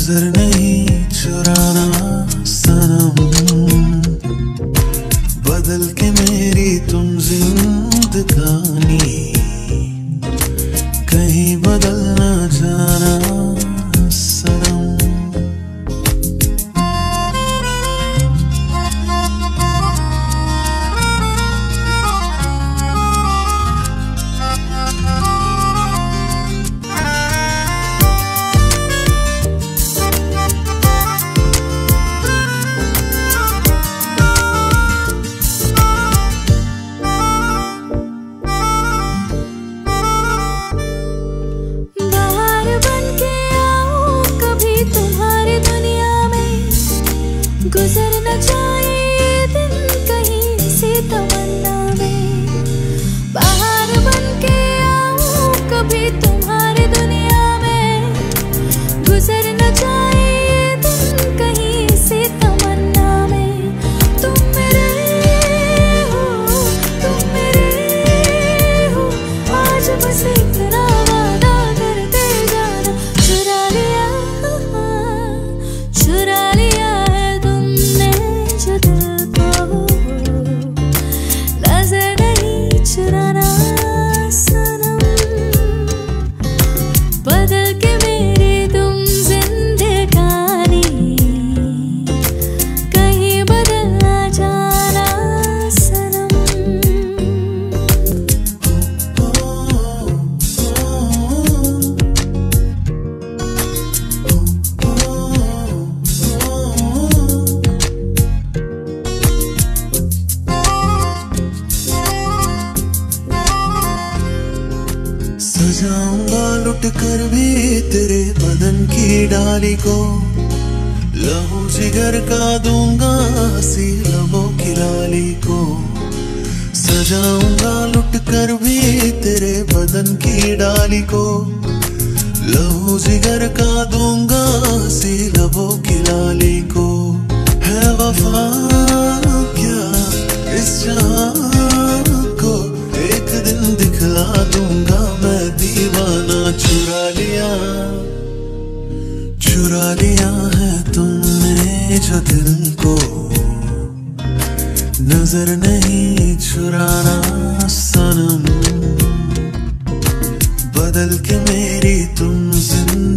नजर नहीं चुराना सनम, बदल के मेरी तुम जिंदगानी, कहीं बदल न जाना सनम। गुजर न जाए ये दिन कहीं सी तमन्ना में, बाहर बन के आऊं कभी तुम्हारी दुनिया में। गुजर न जाए ये दिन कहीं सी तमन्ना में। तुम मेरे हो, तुम मेरे हो, आज बस इतना वादा करते जाना। चुरा लिया, चुरा लिया चुराना सनम, बदल के मेरी तुम जिंदगानी, कहीं बदल ना जाना सनम। सजाऊंगा लुट कर भी तेरे बदन की डाली को, लहू जिगर का दूंगा सी लबों की लाली को। सजाऊंगा लुट कर भी तेरे बदन की डाली को, लहू जिगर का दूंगा सी लबों की लाली को। है वफा क्या इस जहां को, एक दिन दिखला दूंगा मैं दीवाना। चुरा लिया है तुमने जो दिल को, नजर नहीं चुराना सनम, बदल के मेरी तुम जिंदगी।